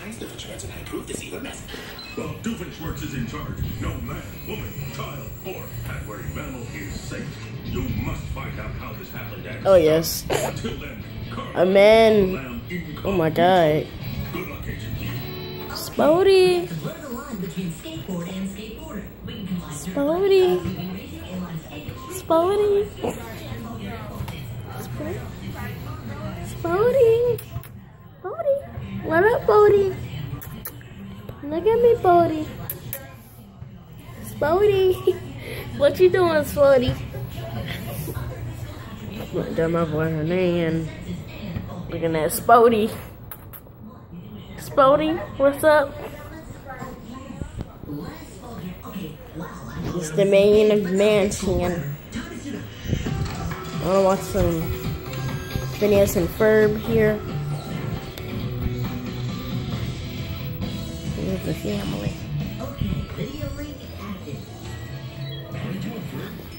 the Fisherman's and I approve this evil mess. Well, Doofenshmirtz is in charge. No man, woman, child, or hat-wearing mammal is safe. You must find out how this happened. Oh, yes. Until then, A man. Oh, my God. Good luck, Agent Lee. Spody. Blur the line between skateboard and skateboarder. We can combine Spody. Spody. Spody. Spody. What up, Bodie? Look at me, Bodie. Spody. What you doing, Spody? Done my boy her name. Looking at Spody. Spody, what's up? It's the main mansion. I wanna watch some Phineas and Ferb here. Here's the family. Okay, video link active.